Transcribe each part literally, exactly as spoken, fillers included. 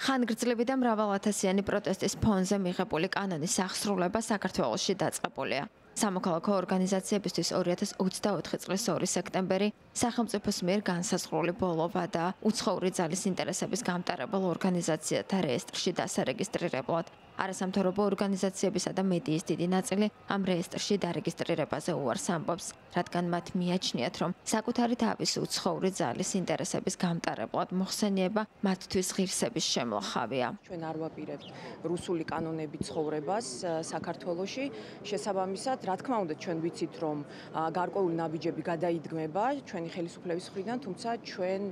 ხანგრძლივი და მრავალათასიანი პროტესტის ფონზე მიღებული კანონის აღსრულება საქართველოში დაწყებულია. სამოქალაქო ორგანიზაციებისთვის ორი ათას ოცდაოთხი წლის ორი სექტემბერი სახელმწიფოს მიერ განსაზღვრული ბოლო ვადაა უცხოური ძალის ინტერესების გამტარებელ ორგანიზაციათა რეესტრში დასარეგისტრირებლად. არასამთავრობო ორგანიზაციებისა და მედიის დიდი ნაწილი ამ რეესტრში დარეგისტრირებაზე უარს ამბობს, რადგან მათ მიაჩნიათ, რომ საკუთარი თავის უცხოური ძალის ინტერესების გამტარებლად მოხსენიება მათთვის ღირსების შემლახავია. ჩვენ არ ვაპირებთ რუსული კანონებით ცხოვრებას საქართველოში, შესაბამისად, რა თქმა უნდა, ჩვენ ვიცით, რომ გარკვეული ნაბიჯები გადაიდგმება ჩვენი ხელისუფლების მხრიდან, თუმცა ჩვენ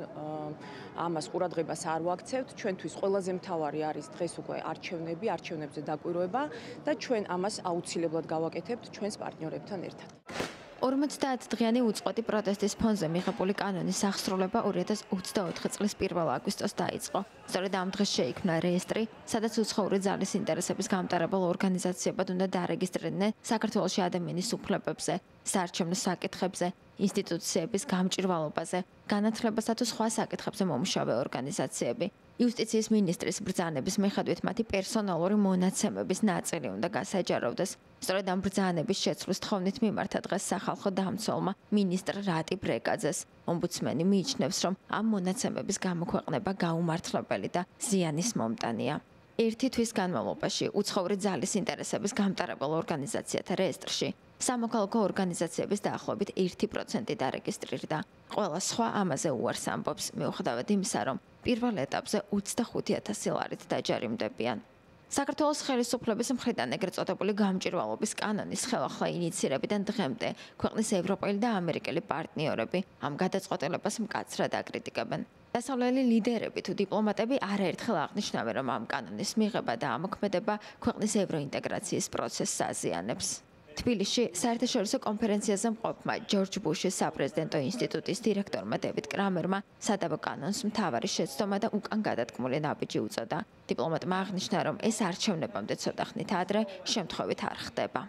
ამას ყურადღებას არ ვაქცევთ. ჩვენთვის ყველაზე მთავარი არის დღეს უკვე არჩევნები, არჩევნებზე დაკვირვება და ჩვენ ამას აუცილებლად გავაკეთებთ ჩვენს პარტნიორებთან ერთად. ორმოცდაათდღიანი უწყვეტი პროტესტის ფონზე მიღებული კანონის აღსრულება ორი ათას ოცდაოთხი წლის პირველ აგვისტოს დაიწყო. სწორედ ამ დღეს შეიქმნა რეესტრი, სადაც უცხოური ძალის ინტერესების გამტარებელ ორგანიზაციებად უნდა დარეგისტრირდნენ საქართველოში ადამიანის უფლებებზე, საარჩევნო საკითხებზე, ინსტიტუციების გამჭირვალობაზე, განათლებასა თუ სხვა საკითხებზე მომუშავე ორგანიზაციები. იუსტიციის მინისტრის ბრძანების მიხედვით მათი პერსონალური მონაცემების ნაწილი უნდა გასაჯაროვდეს. სწორედ ამ ბრძანების შეცვლის თხოვნით მიმართა დღეს სახალხო დამცველმა მინისტრ რატი ბრეკაძეს. ომბუდსმენი მიიჩნევს, რომ ამ მონაცემების გამოქვეყნება გაუმართლებელი და ზიანის მომტანია. ერთი თვის განმავლობაში უცხოური ძალის ინტერესების გამტარებელ ორგანიზაციათა რეესტრში სამოქალაქო ორგანიზაციების დაახლოებით ერთი პროცენტი დარეგისტრირდა. ყველა სხვა ამაზე უარს ამბობს, მიუხედავად იმისა, რომ პირველ ეტაპზე ოცდახუთი ათასი ლარით დაჯარიმდებიან. საქართველოს ხელისუფლების მხრიდან ეგრეთ წოდებული გამჭირვალობის კანონის ხელახლა ინიცირებიდან დღემდე ქვეყნის ევროპელი და ამერიკელი პარტნიორები ამ გადაწყვეტილებას მკაცრად აკრიტიკებენ. დასავლელი ლიდერები თუ დიპლომატები არაერთხელ აღნიშნავენ, რომ ამ კანონის მიღება და ამოქმედება ქვეყნის ევროინტეგრაციის პროცესს აზიანებს. თბილისში საერთაშორისო კონფერენციაზე მყოფმა ჯორჯ ბუშის საპრეზიდენტო ინსტიტუტის დირექტორმა დევიდ კრამერმა სადავო კანონს მთავარი შეცდომა და უკან გადადგმული ნაბიჯი უწოდა. დიპლომატმა აღნიშნა, რომ ეს არჩევნებამდე ცოტა ხნით ადრე შემთხვევით არ ხდება.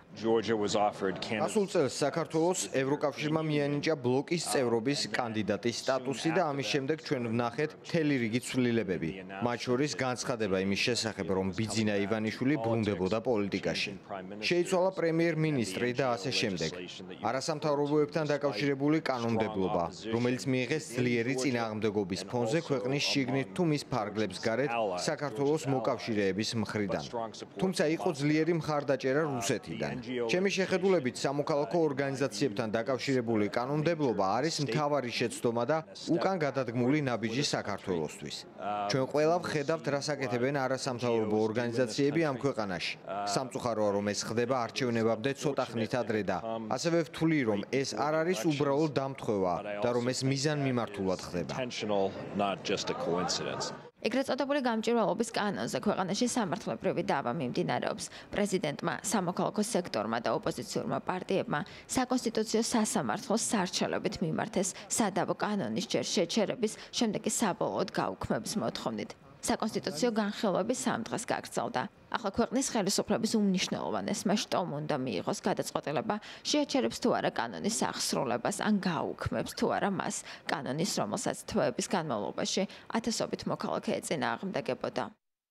ასულ წელს საქართველოს ევროკავშირმა მიანიჭა ბლოკის წევრობის კანდიდატის სტატუსი და ამის შემდეგ ჩვენ ვნახეთ მთელი რიგი ცვლილებები. მათ შორის განცხადება იმის შესახებ, რომ ბიძინა ივანიშვილი ბრუნდებოდა პოლიტიკაში. შეიცვალა პრემიერ-მინისტრი და ასე შემდეგ. არასამთავრობოებთან დაკავშირებული კანონმდებლობა, რომელიც მიიღეს ძლიერი წინააღმდეგობის ფონზე ქვეყნის შიგნით თუ მის ფარგლებს გარეთ საქართველოს მოკავშირეების მხრიდან. თუმცა იყო ძლიერი მხარდაჭერა რუსეთიდან. ჩემი შეხედულებით სამოქალაქო ორგანიზაციებთან დაკავშირებული კანონმდებლობა არის მთავარი შეცდომა და უკან გადადგმული ნაბიჯი საქართველოსთვის. ჩვენ ყველა ვხედავთ, რას აკეთებენ არასამთავრობო ორგანიზაციები ამ ქვეყანაში. სამწუხაროა, რომ ეს ხდება არჩევნებამდე ცოტა ხნით ადრე და ასევე ვთვლი, რომ ეს არ არის უბრალოდ დამთხვევა და რომ ეს მიზანმიმართულად ხდება. ეგრეთ წოდებული გამჭირვალობის კანონზე ქვეყანაში სამართლებრივი დავა მიმდინარეობს. პრეზიდენტმა, სამოქალაქო სექტორმა და ოპოზიციურმა პარტიებმა საკონსტიტუციო სასამართლოს სარჩელებით მიმართეს სადავო კანონის ჯერ შეჩერების, შემდეგ კი საბოლოოდ გაუქმების მოთხოვნით. საკონსტიტუციო განხილვები სამ დღეს გაგრძელდა. ახლა ქვეყნის ხელისუფლების უმნიშვნელოვანესმა შტომ უნდა მიიღოს გადაწყვეტილება, შეაჩერებს თუ არა კანონის აღსრულებას, ან გაუქმებს თუ არა მას, კანონის, რომელსაც თვეების განმავლობაში ათასობით მოქალაქე ეწინააღმდეგებოდა.